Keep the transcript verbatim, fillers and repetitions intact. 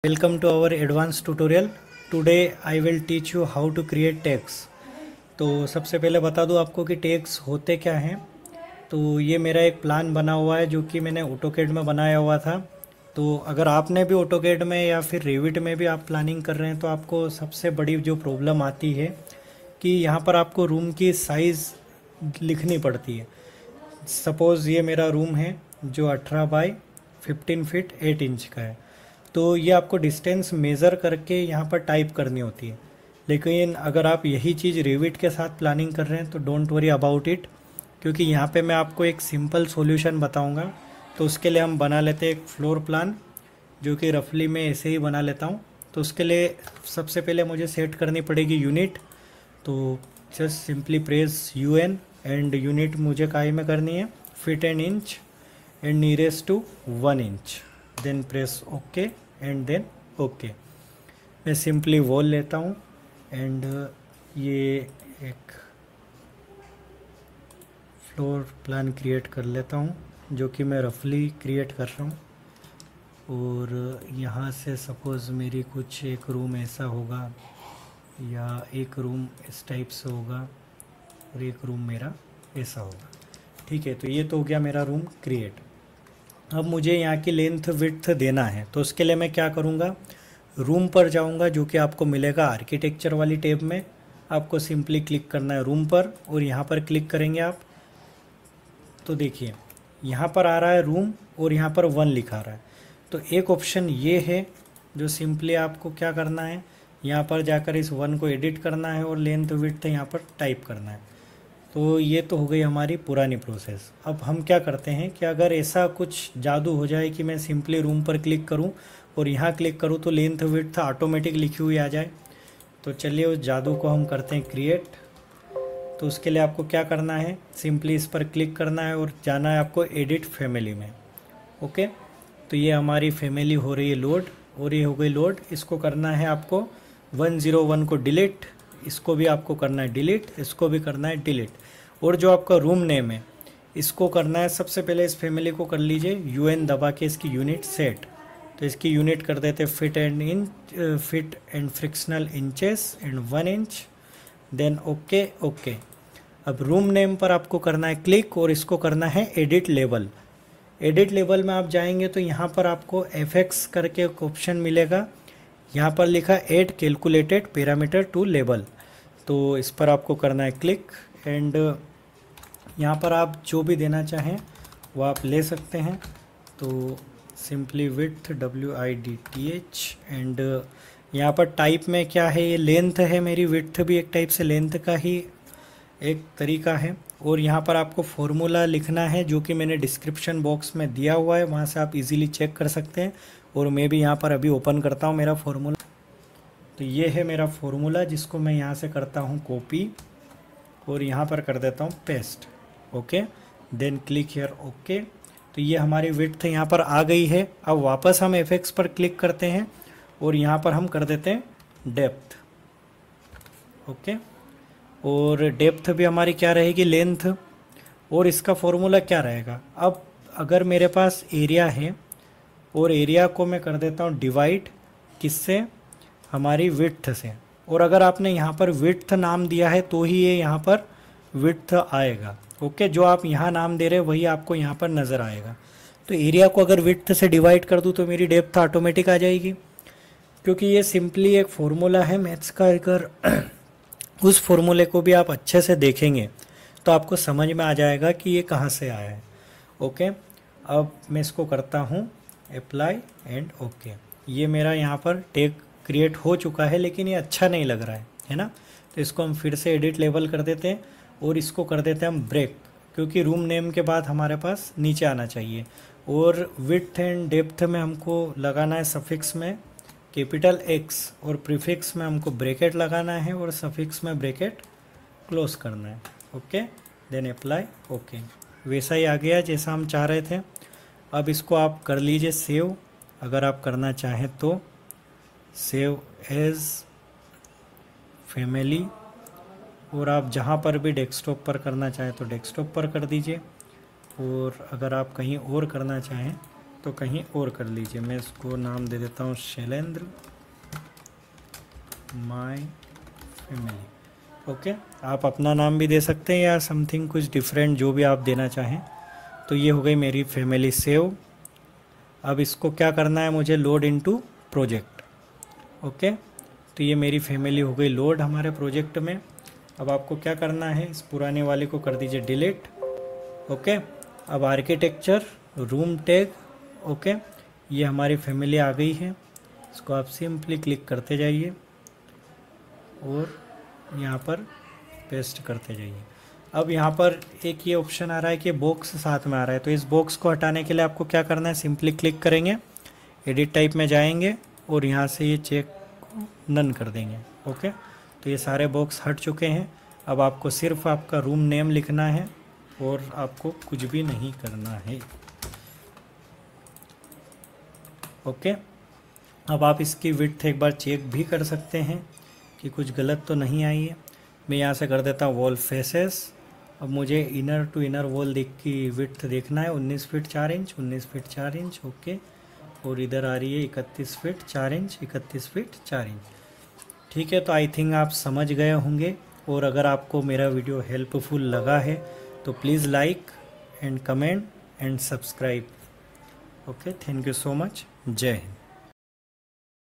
Welcome to our advanced tutorial. Today I will teach you how to create tags. तो सबसे पहले बता दूं आपको कि टैग्स होते क्या हैं। तो ये मेरा एक प्लान बना हुआ है जो कि मैंने ऑटोकैड में बनाया हुआ था। तो अगर आपने भी ऑटोकैड में या फिर रेविट में भी आप प्लानिंग कर रहे हैं तो आपको सबसे बड़ी जो प्रॉब्लम आती है कि यहाँ पर आपको रूम की साइज़ लिखनी पड़ती है। सपोज़ ये मेरा रूम है जो अठारह by fifteen feet eight inch का है, तो ये आपको डिस्टेंस मेज़र करके यहाँ पर टाइप करनी होती है। लेकिन अगर आप यही चीज़ रेविट के साथ प्लानिंग कर रहे हैं तो डोंट वरी अबाउट इट, क्योंकि यहाँ पे मैं आपको एक सिंपल सॉल्यूशन बताऊँगा। तो उसके लिए हम बना लेते हैं एक फ्लोर प्लान, जो कि रफली मैं ऐसे ही बना लेता हूँ। तो उसके लिए सबसे पहले मुझे सेट करनी पड़ेगी यूनिट। तो just simply press U N and unit मुझे काई में करनी है feet and inch and nearest to one inch, then press okay and then okay. मैं सिंपली वॉल लेता हूँ एंड ये एक फ्लोर प्लान क्रिएट कर लेता हूँ, जो कि मैं रफली क्रिएट कर रहा हूँ। और यहाँ से सपोज़ मेरी कुछ एक रूम ऐसा होगा या एक रूम इस टाइप से होगा और एक रूम मेरा ऐसा होगा। ठीक है, तो ये तो हो गया मेरा रूम क्रिएट। अब मुझे यहाँ की लेंथ विड्थ देना है, तो उसके लिए मैं क्या करूँगा, रूम पर जाऊँगा, जो कि आपको मिलेगा आर्किटेक्चर वाली टैब में। आपको सिंपली क्लिक करना है रूम पर और यहाँ पर क्लिक करेंगे आप। तो देखिए यहाँ पर आ रहा है रूम और यहाँ पर वन लिखा रहा है। तो एक ऑप्शन ये है जो सिंपली आपको क्या करना है, यहाँ पर जाकर इस वन को एडिट करना है और लेंथ विड्थ यहाँ पर टाइप करना है। तो ये तो हो गई हमारी पुरानी प्रोसेस। अब हम क्या करते हैं कि अगर ऐसा कुछ जादू हो जाए कि मैं सिंपली रूम पर क्लिक करूं और यहाँ क्लिक करूं तो लेंथ विड्थ ऑटोमेटिक लिखी हुई आ जाए, तो चलिए उस जादू को हम करते हैं क्रिएट। तो उसके लिए आपको क्या करना है, सिंपली इस पर क्लिक करना है और जाना है आपको एडिट फैमिली में। ओके, तो ये हमारी फैमिली हो रही है लोड और ये हो गई लोड। इसको करना है आपको वन ज़ीरो वन को डिलीट, इसको भी आपको करना है डिलीट, इसको भी करना है डिलीट। और जो आपका रूम नेम है इसको करना है, सबसे पहले इस फैमिली को कर लीजिए यू एन दबा के इसकी यूनिट सेट। तो इसकी यूनिट कर देते feet and inch feet and fractional inches and one inch, then okay okay. अब रूम नेम पर आपको करना है क्लिक और इसको करना है एडिट लेबल। एडिट लेबल में आप जाएंगे तो यहाँ पर आपको एफ एक्स करके एक ऑप्शन मिलेगा, यहाँ पर लिखा add calculated parameter to label. तो इस पर आपको करना है क्लिक एंड यहाँ पर आप जो भी देना चाहें वो आप ले सकते हैं। तो simply width W I D T H and यहाँ पर टाइप में क्या है, ये लेंथ है मेरी, विड्थ भी एक टाइप से लेंथ का ही एक तरीका है। और यहाँ पर आपको फॉर्मूला लिखना है जो कि मैंने डिस्क्रिप्शन बॉक्स में दिया हुआ है, वहाँ से आप इजीली चेक कर सकते हैं। और मैं भी यहाँ पर अभी ओपन करता हूँ मेरा फॉर्मूला। तो ये है मेरा फॉर्मूला जिसको मैं यहाँ से करता हूँ कॉपी और यहाँ पर कर देता हूँ paste. Okay, then click here okay. तो ये हमारी विड्थ यहाँ पर आ गई है। अब वापस हम एफ एक्स पर क्लिक करते हैं और यहाँ पर हम कर देते हैं डेप्थ। ओके, और डेप्थ भी हमारी क्या रहेगी, लेंथ। और इसका फॉर्मूला क्या रहेगा, अब अगर मेरे पास एरिया है और एरिया को मैं कर देता हूँ डिवाइड, किससे, हमारी विड्थ से। और अगर आपने यहाँ पर विड्थ नाम दिया है तो ही ये यहाँ पर विड्थ आएगा। ओके, जो आप यहाँ नाम दे रहे हैं वही आपको यहाँ पर नज़र आएगा। तो एरिया को अगर विड्थ से डिवाइड कर दूँ तो मेरी डेप्थ ऑटोमेटिक आ जाएगी, क्योंकि ये सिंपली एक फॉर्मूला है मैथ्स का। अगर उस फॉर्मूले को भी आप अच्छे से देखेंगे तो आपको समझ में आ जाएगा कि ये कहाँ से आया है। ओके, अब मैं इसको करता हूँ अप्लाई एंड ओके। ये मेरा यहाँ पर टैग क्रिएट हो चुका है, लेकिन ये अच्छा नहीं लग रहा है, है ना। तो इसको हम फिर से एडिट लेबल कर देते हैं और इसको कर देते हैं हम ब्रेक, क्योंकि रूम नेम के बाद हमारे पास नीचे आना चाहिए। और विड्थ एंड डेप्थ में हमको लगाना है सफिक्स में कैपिटल एक्स और प्रीफिक्स में हमको ब्रैकेट लगाना है और सफिक्स में ब्रैकेट क्लोज करना है। Okay, then apply okay. वैसा ही आ गया जैसा हम चाह रहे थे। अब इसको आप कर लीजिए सेव, अगर आप करना चाहें तो सेव एज फैमिली। और आप जहाँ पर भी डेस्कटॉप पर करना चाहें तो डेस्कटॉप पर कर दीजिए, और अगर आप कहीं और करना चाहें तो कहीं और कर लीजिए। मैं इसको नाम दे देता हूँ शैलेंद्र माय फैमिली। ओके, आप अपना नाम भी दे सकते हैं या समथिंग कुछ डिफरेंट जो भी आप देना चाहें। तो ये हो गई मेरी फैमिली सेव। अब इसको क्या करना है मुझे, लोड इनटू प्रोजेक्ट। ओके, तो ये मेरी फैमिली हो गई लोड हमारे प्रोजेक्ट में। अब आपको क्या करना है, इस पुराने वाले को कर दीजिए डिलीट। ओके, अब आर्किटेक्चर रूम टैग। ओके, ये हमारी फैमिली आ गई है। इसको आप सिंपली क्लिक करते जाइए और यहाँ पर पेस्ट करते जाइए। अब यहाँ पर एक ये ऑप्शन आ रहा है कि बॉक्स साथ में आ रहा है, तो इस बॉक्स को हटाने के लिए आपको क्या करना है, सिंपली क्लिक करेंगे, एडिट टाइप में जाएंगे और यहाँ से ये चेक को नन कर देंगे। ओके, तो ये सारे बॉक्स हट चुके हैं। अब आपको सिर्फ आपका रूम नेम लिखना है और आपको कुछ भी नहीं करना है। ओके, अब आप इसकी विड्थ एक बार चेक भी कर सकते हैं कि कुछ गलत तो नहीं आई है। मैं यहाँ से कर देता हूँ वॉल फेसेस। अब मुझे इनर टू इनर वॉल देख की विड्थ देखना है, उन्नीस फीट चार इंच, उन्नीस फीट चार इंच। ओके, और इधर आ रही है इकतीस फीट चार इंच, इकतीस फीट चार इंच। ठीक है, तो आई थिंक आप समझ गए होंगे। और अगर आपको मेरा वीडियो हेल्पफुल लगा है तो please like and comment and subscribe. Okay, thank you so much. जय हिंद।